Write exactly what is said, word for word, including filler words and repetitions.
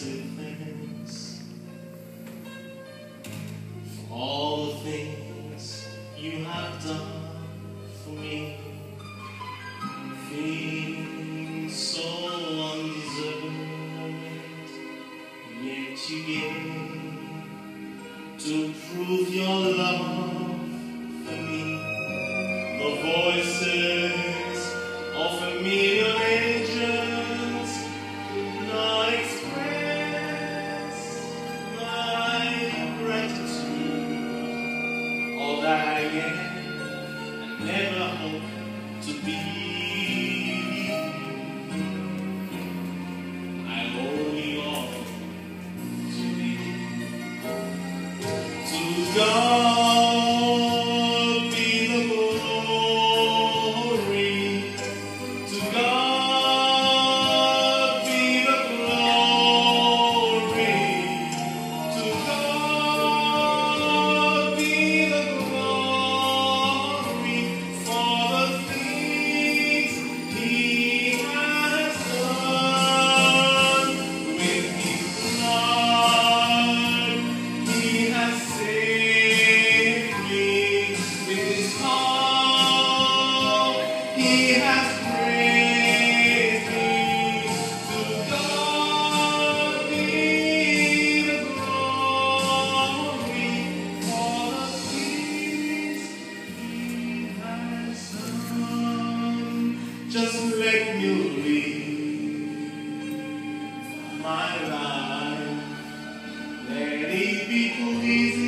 say thanks for all the things you have done for me. Things so undeserved, yet you gave to prove your love for me. The voices of a million angels could not express my gratitude. All that I am and never hope to be, I owe you all to thee. To God be the glory. To God be the glory. To God be the glory for the things He has done. With His blood He has saved me. With His heart He has praised me. To God be the glory for the things He has done. Just let me live my life. Let it be pleasing